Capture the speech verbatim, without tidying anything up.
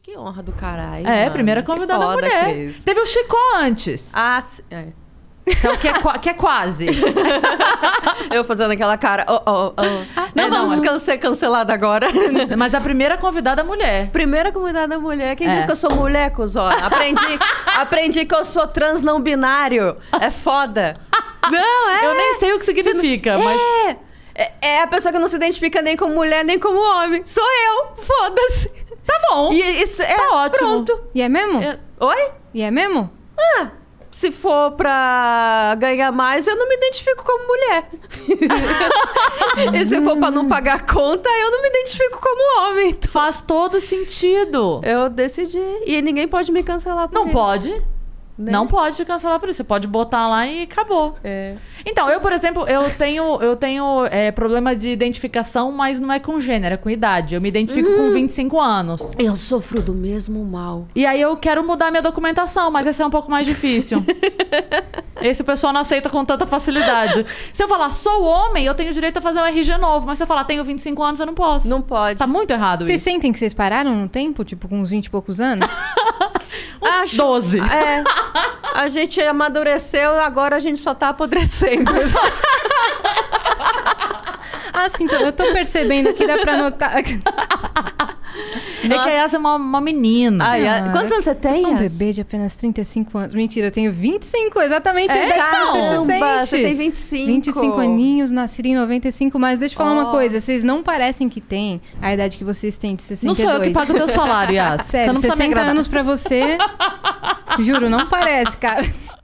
Que honra do caralho. É, mano. primeira convidada foda, mulher. Cris. Teve o Chicó antes. Ah, sim. É. Então, que é, que é quase. Eu fazendo aquela cara. Oh, oh, oh. Não É, vamos não, can- ser cancelada agora. Mas a primeira convidada mulher. Primeira convidada mulher. Quem É. disse que eu sou mulher, cuzona? Aprendi, aprendi que eu sou trans não binário. É foda. Não, é. Eu nem sei o que significa, mas... É. É, é a pessoa que não se identifica nem como mulher, nem como homem. Sou eu. Foda-se. Tá bom. E isso é Tá ótimo. pronto. E é mesmo? É. Oi? E é mesmo? Ah, se for pra ganhar mais, eu não me identifico como mulher. E se for pra não pagar conta, eu não me identifico como homem. Então, Faz todo sentido. eu decidi. E ninguém pode me cancelar por Não isso. pode. Né? Não pode cancelar por isso. Você pode botar lá e acabou. É. Então, eu, por exemplo, eu tenho, eu tenho é, problema de identificação, mas não é com gênero, é com idade. Eu me identifico Hum. com vinte e cinco anos. Eu sofro do mesmo mal. E aí eu quero mudar minha documentação, mas esse é um pouco mais difícil. Esse o pessoal não aceita com tanta facilidade. Se eu falar sou homem, eu tenho direito a fazer um R G novo. Mas se eu falar tenho vinte e cinco anos, eu não posso. Não pode. Tá muito errado Vocês isso. sentem que vocês pararam no tempo? Tipo, com uns vinte e poucos anos? Uns Acho- doze. É. A gente amadureceu, agora a gente só tá apodrecendo. Ah, sim. Então, eu tô percebendo aqui, dá pra notar... É que a Yas é uma, uma menina. Ai, Ah, quantos anos você tem? Eu sou um Yas? bebê de apenas trinta e cinco anos. Mentira, eu tenho vinte e cinco, exatamente a É, idade que você se Caramba, sente. você tem vinte e cinco. vinte e cinco aninhos, nasci em noventa e cinco, mas deixa eu falar uma Oh. coisa, vocês não parecem que têm a idade que vocês têm de Não sessenta e dois. sou eu que pago o teu salário, Yas. Sério, você não precisa me sessenta agradar. anos pra você, juro, não parece, cara.